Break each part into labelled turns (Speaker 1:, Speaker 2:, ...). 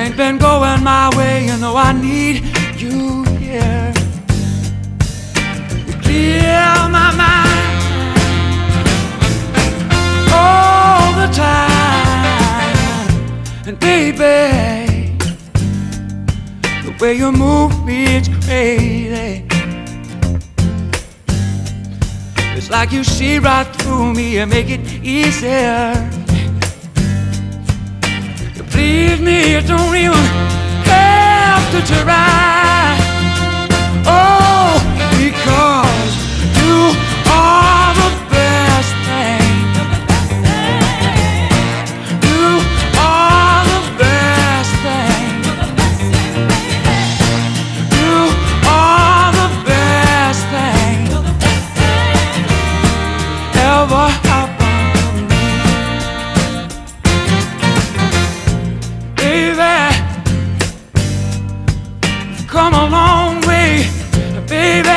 Speaker 1: ain't been going my way. You know I need you here. You clear my mind all the time. And baby, the way you move me, it's crazy. It's like you see right through me and make it easier. You please me, you don't even have to try. Oh, because you are the best thing. You are the best thing. You are the best thing ever happened to me. Baby, come a long way, baby.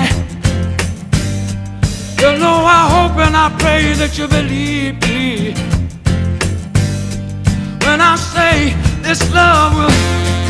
Speaker 1: You know I hope and I pray that you believe me when I say this love will